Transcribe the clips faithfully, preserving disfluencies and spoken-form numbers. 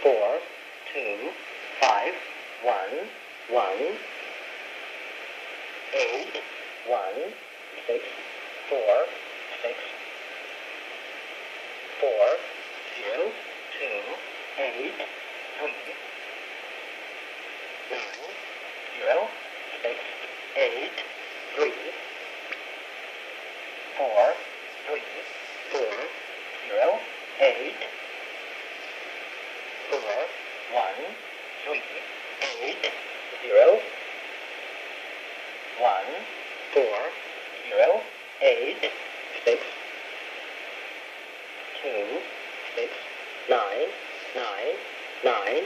four, two, five, one, one, eight, one, six, four, six, four, zero, two, eight, three, nine, zero, six, eight, three, four, three, four, zero, eight, four, one, three, eight, zero, one, four, zero, eight, six, two, six, nine, nine, nine,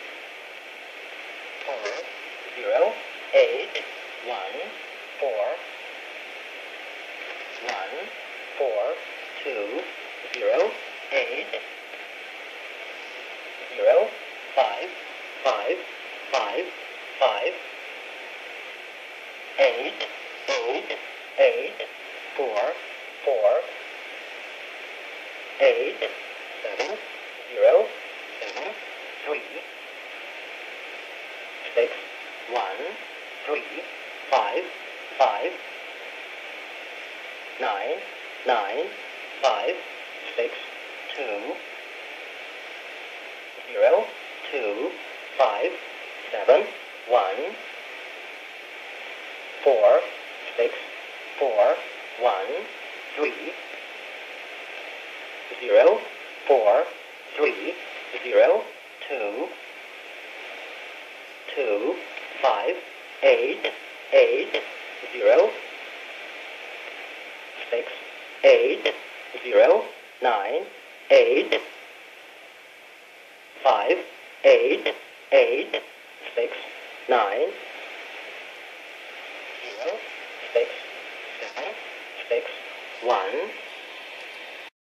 four, zero, eight, one, four, one, four, two, zero, eight, zero, five, five, five, five, eight, eight, eight, four, four, eight, seven, zero, seven, three, six, one, three, five, five, nine, nine, five, six, two, zero, two, five, seven, one, four, six, four, one, three, zero, four, three, zero, two, two, five, eight, eight, zero, six, eight, zero, nine, eight, five, eight, eight, six, nine, zero, six, seven, six, one,